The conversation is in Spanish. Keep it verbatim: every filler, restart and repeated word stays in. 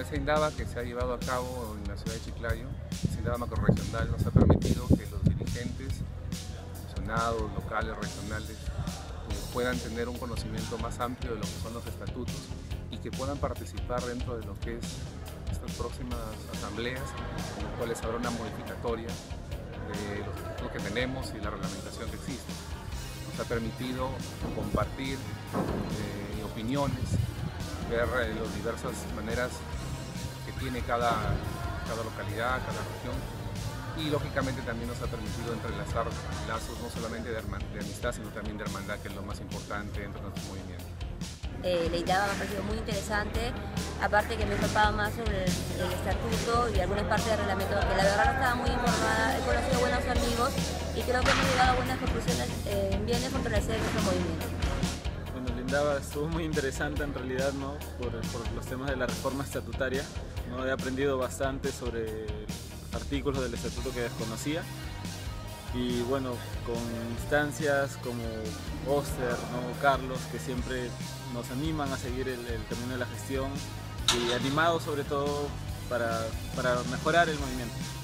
esa Indaba que se ha llevado a cabo en la ciudad de Chiclayo, esa Indaba macrorregional, nos ha permitido que los dirigentes, funcionados, locales, regionales, eh, puedan tener un conocimiento más amplio de lo que son los estatutos y que puedan participar dentro de lo que es estas próximas asambleas, en las cuales habrá una modificatoria de los estatutos que tenemos y la reglamentación que existe. Nos ha permitido compartir eh, opiniones, ver eh, las diversas maneras que tiene cada, cada localidad, cada región, y lógicamente también nos ha permitido entrelazar lazos no solamente de, de amistad, sino también de hermandad, que es lo más importante dentro de nuestro movimiento. Eh, la Indaba me ha parecido muy interesante, aparte que me he empapado más sobre el, el estatuto y algunas partes del reglamento, que la verdad no estaba muy informada. He conocido buenos amigos y creo que hemos llegado a buenas conclusiones eh, en bien de fortalecer nuestro movimiento. Bueno, la Indaba estuvo muy interesante en realidad, ¿no? por, por los temas de la reforma estatutaria, ¿no? He aprendido bastante sobre los artículos del estatuto que desconocía. Y bueno, con instancias como Oster, ¿no? Carlos, que siempre nos animan a seguir el, el camino de la gestión y animados sobre todo para, para mejorar el movimiento.